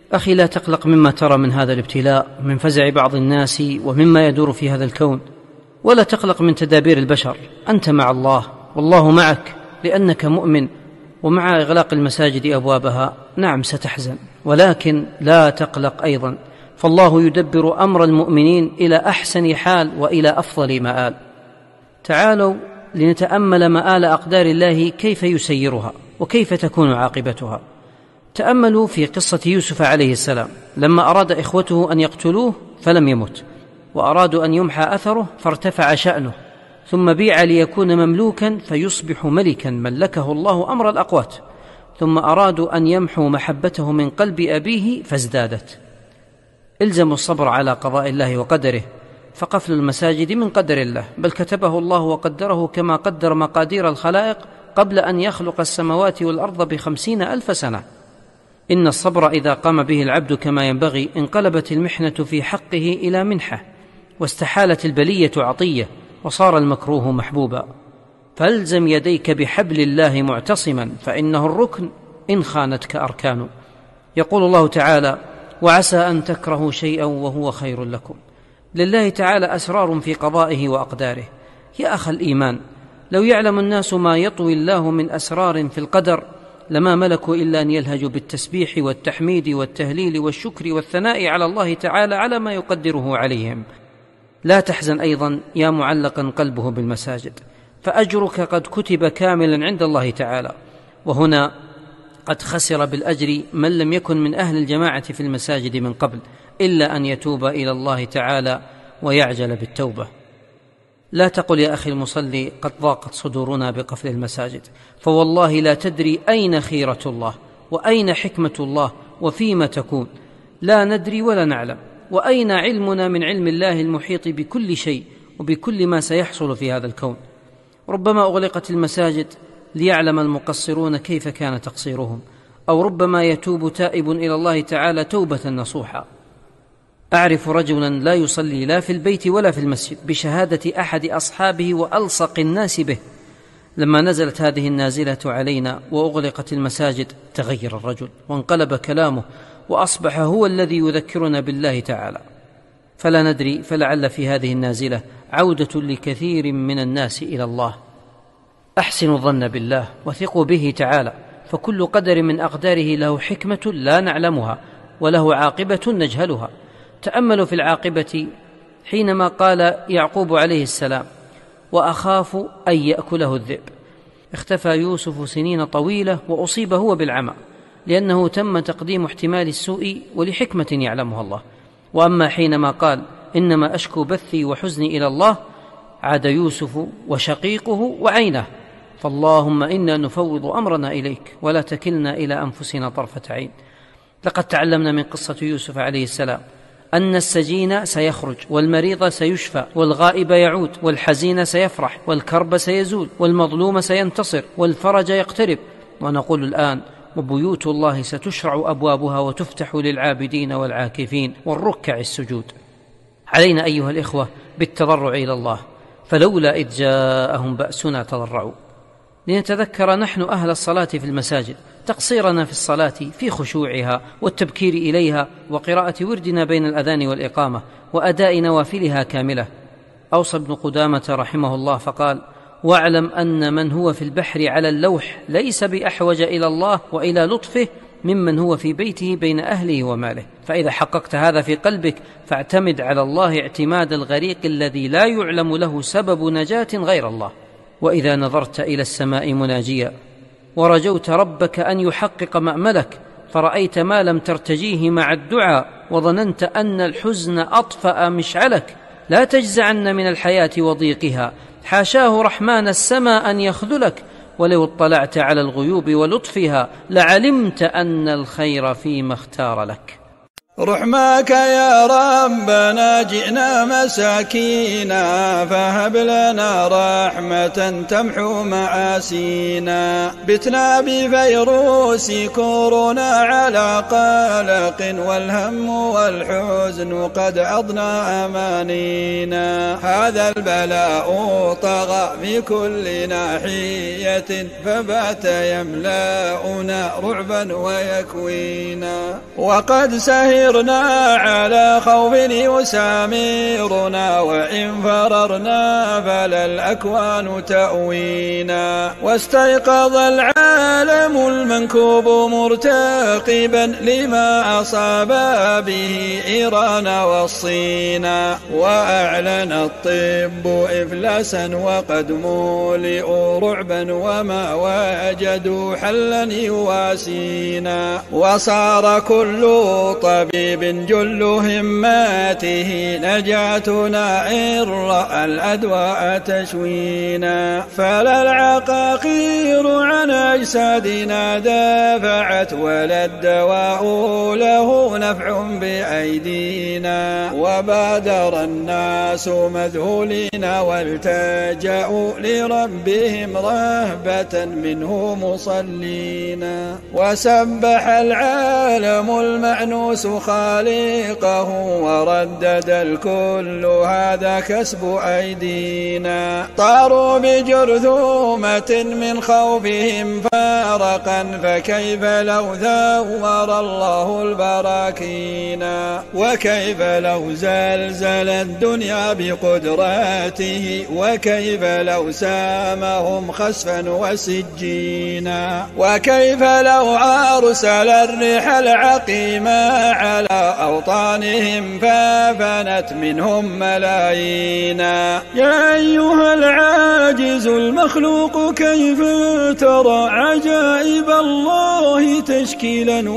أخي، لا تقلق مما ترى من هذا الابتلاء من فزع بعض الناس ومما يدور في هذا الكون، ولا تقلق من تدابير البشر. أنت مع الله والله معك لأنك مؤمن. ومع إغلاق المساجد أبوابها نعم ستحزن، ولكن لا تقلق أيضا، فالله يدبر أمر المؤمنين إلى أحسن حال وإلى أفضل مآل. تعالوا لنتأمل مآل أقدار الله كيف يسيرها وكيف تكون عاقبتها. تأملوا في قصة يوسف عليه السلام لما أراد إخوته أن يقتلوه فلم يمت، وأرادوا أن يمحى أثره فارتفع شأنه، ثم بيع ليكون مملوكا فيصبح ملكا ملكه الله أمر الأقوات، ثم أرادوا أن يمحوا محبته من قلب أبيه فازدادت. الزموا الصبر على قضاء الله وقدره، فقفل المساجد من قدر الله، بل كتبه الله وقدره كما قدر مقادير الخلائق قبل أن يخلق السماوات والأرض ب50,000 سنة. إن الصبر إذا قام به العبد كما ينبغي انقلبت المحنة في حقه إلى منحة، واستحالت البلية عطية، وصار المكروه محبوبا. فالزم يديك بحبل الله معتصما، فإنه الركن إن خانتك أركان. يقول الله تعالى: وعسى أن تكرهوا شيئا وهو خير لكم. لله تعالى أسرار في قضائه وأقداره. يا أخ الإيمان، لو يعلم الناس ما يطوي الله من أسرار في القدر لما ملكوا إلا أن يلهجوا بالتسبيح والتحميد والتهليل والشكر والثناء على الله تعالى على ما يقدره عليهم. لا تحزن أيضا يا معلقا قلبه بالمساجد، فأجرك قد كتب كاملا عند الله تعالى. وهنا قد خسر بالأجر من لم يكن من أهل الجماعة في المساجد من قبل، إلا أن يتوب إلى الله تعالى ويعجل بالتوبة. لا تقل يا أخي المصلي قد ضاقت صدورنا بقفل المساجد، فوالله لا تدري أين خيرة الله وأين حكمة الله وفيما تكون. لا ندري ولا نعلم، وأين علمنا من علم الله المحيط بكل شيء وبكل ما سيحصل في هذا الكون. ربما أغلقت المساجد ليعلم المقصرون كيف كان تقصيرهم، أو ربما يتوب تائب إلى الله تعالى توبة نصوحا. أعرف رجلا لا يصلي لا في البيت ولا في المسجد بشهادة أحد أصحابه وألصق الناس به. لما نزلت هذه النازلة علينا وأغلقت المساجد تغير الرجل وانقلب كلامه، وأصبح هو الذي يذكرنا بالله تعالى. فلا ندري، فلعل في هذه النازلة عودة لكثير من الناس إلى الله. أحسنوا الظن بالله وثقوا به تعالى، فكل قدر من أقداره له حكمة لا نعلمها، وله عاقبة نجهلها. تأملوا في العاقبة حينما قال يعقوب عليه السلام: وأخاف أن يأكله الذئب. اختفى يوسف سنين طويلة وأصيب هو بالعمى، لأنه تم تقديم احتمال السوء ولحكمة يعلمها الله. وأما حينما قال إنما أشكو بثي وحزني إلى الله، عاد يوسف وشقيقه وعينه. فاللهم إنا نفوض أمرنا إليك ولا تكلنا إلى أنفسنا طرفة عين. لقد تعلمنا من قصة يوسف عليه السلام أن السجين سيخرج، والمريض سيشفى، والغائب يعود، والحزين سيفرح، والكرب سيزول، والمظلوم سينتصر، والفرج يقترب. ونقول الآن: وبيوت الله ستشرع أبوابها وتفتح للعابدين والعاكفين والركع السجود. علينا أيها الإخوة بالتضرع إلى الله، فلولا إذ جاءهم بأسنا تضرعوا. لنتذكر نحن أهل الصلاة في المساجد تقصيرنا في الصلاة في خشوعها والتبكير إليها وقراءة وردنا بين الأذان والإقامة وأداء نوافلها كاملة. أوصى ابن قدامة رحمه الله فقال: واعلم أن من هو في البحر على اللوح ليس بأحوج إلى الله وإلى لطفه ممن هو في بيته بين أهله وماله. فإذا حققت هذا في قلبك فاعتمد على الله اعتماد الغريق الذي لا يعلم له سبب نجاة غير الله. وإذا نظرت إلى السماء مناجيا ورجوت ربك أن يحقق مأملك، فرأيت ما لم ترتجيه مع الدعاء، وظننت أن الحزن أطفأ مشعلك، لا تجزعن من الحياة وضيقها، حاشاه رحمن السماء أن يخذلك، ولو اطلعت على الغيوب ولطفها لعلمت أن الخير فيما اختار لك. رحماك يا ربنا جئنا مساكينا، فهب لنا رحمة تمحو مآسينا. بتنا بفيروس كورونا على قلق، والهم والحزن قد أضنى أمانينا. هذا البلاء طغى في كل ناحية، فبات يملأنا رعبا ويكوينا. وقد سهرنا على خوف يسامرنا، وإن فررنا فلا الأكوان تأوينا. واستيقظ العالم المنكوب مرتقبا لما أصاب به إيران والصين، وأعلن الطب إفلاسا وقد مولئوا رعبا، وما وجدوا حلا يواسينا. وصار كل طبيب جل هماته نجاتنا إن رأى الأدواء تشوينا. فلا العقاقير عن أجسادنا دافعت، ولا الدواء له نفع بأيدينا. وبادر الناس مذهولين والتجأوا لربهم رهبة منه مصلينا. وسبح العالم المأنوس خالقه، وردد الكل هذا كسب أيدينا. طاروا بجرذومة من خوفهم فارقا، فكيف لو ذور الله البراكين. وكيف لو زلزل الدنيا بقدراته، وكيف لو سامهم خسفا وسجينا. وكيف لو أرسل الريح العقيمة على أوطانهم ففنت منهم ملايينا. يا أيها العاجز المخلوق كيف ترى عجائب الله تشكيلا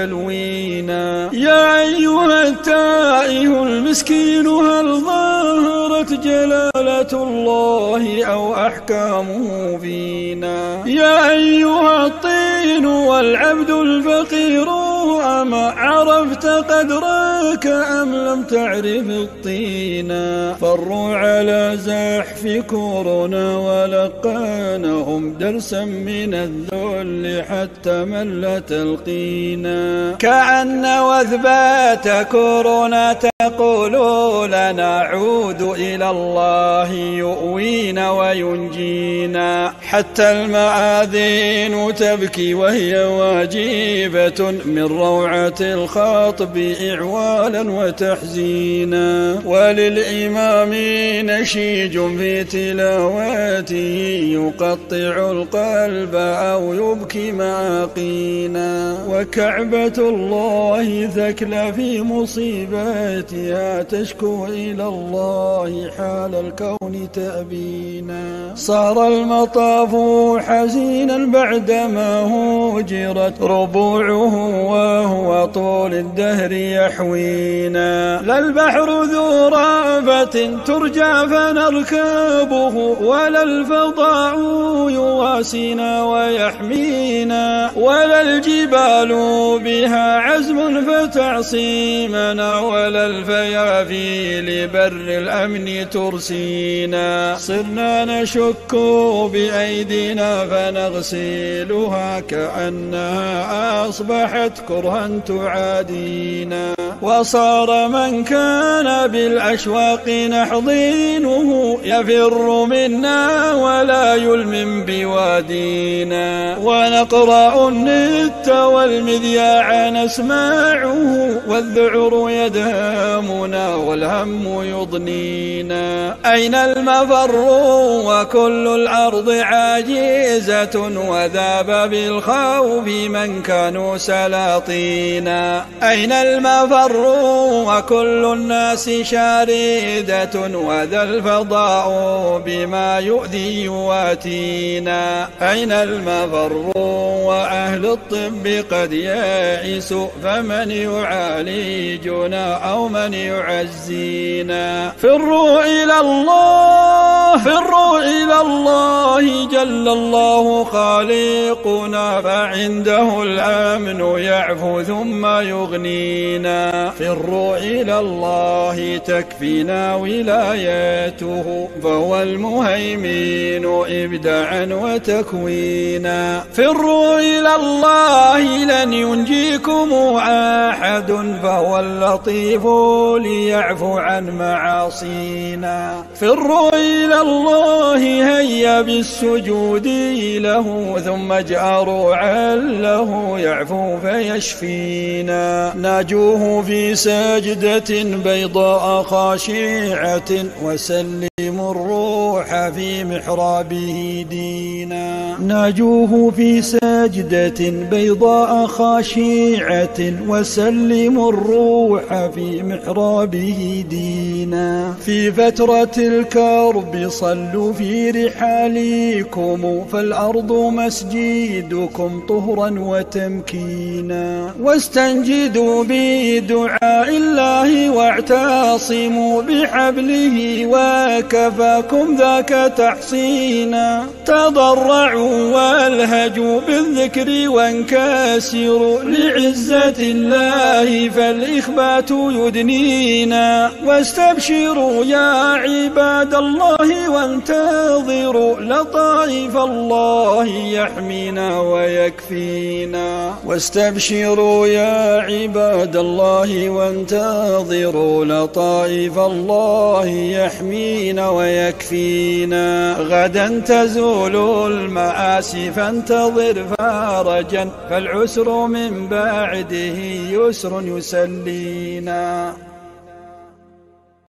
وتلوينا. يا أيها التائه المسكين هل ظهرت جلالة الله أو أحكامه فينا. يا أيها الطين والعبد الفقير أما عرفت قدرك أم لم تعرف الطينا. فروا على زحف كورونا ولقانهم درسا من الذل حتى ملت القينا. كأن وثبات كورونا تقول لنا عود إلى الله يؤوينا وينجينا. حتى المآذين تبكي وهي واجبة من روعة الخاطب إعوالا وتحزينا. وللإمام نشيج في تلاوته يقطع القلب أو يبكي ماقينا. وكعبة الله ثكلى في مصيباتها تشكو إلى الله حال الكون تأبينا. صار المطاف حزينا بعدما هجرت ربوعه، وهو طول الدهر يحوينا. لا البحر ذو رافة ترجى فنركبه، ولا الفضاء يواسينا ويحمينا. ولا الجبال بها عزم فتعصيمنا، ولا الفيافي لبر الأمن ترسينا. صرنا نشك بأيدينا فنغسلها كأنها أصبحت كرها تعادينا. وصار من كان بالأشواق نحضينه يفر منا ولا يلم بوادينا. ونقرأ النت والمذياع نسمعه، والذعر يدهمنا والهم يضنينا. أين المفر وكل الأرض عاجزة، وذاب بالخوف من كانوا سلاطينا. أين المفر وكل الناس شاردة، وذا الفضاء بما يؤذي يواتينا. أين المفر وأهل الطب قد يائسوا، فمن يعالجنا أو من يعزينا. فروا إلى الله، فروا إلى الله، جل الله خالقنا، فعنده الأمن يعفو ثم يغنينا. فروا إلى الله تكفينا ولايته، فهو المهيمن إبداعا وتكوينا. فروا إلى الله لن ينجيكم أحد، فهو اللطيف ليعفو عن معاصينا. فروا إلى الله هيا بالسجود له، ثم اجأروا عله يعفو فيشفينا. ناجوه في سجدة بيضاء خاشعة، وسلموا الروح في محرابه دينا. ناجوه في سجدة بيضاء خاشعة، وسلموا الروح في محرابه دينا. في فترة الكرب صلوا في رحالكم، فالأرض مسجدكم طهرا وتمكينا. واستنجدوا بدعاء الله واعتصموا بحبله، وكفاكم ذاك تحصينا. تضرعوا والهجوا بالذكر وانكسروا لعزة الله، فالإخبات يدنينا. واستبشروا يا عباد الله وانتظروا لطائف الله يحمينا ويكفينا. واستبشروا يا عباد الله وانتظروا لطائف الله يحمينا ويكفينا. غدا تزول المآسي فانتظر فرجا، فالعسر من بعده يسر يسلينا.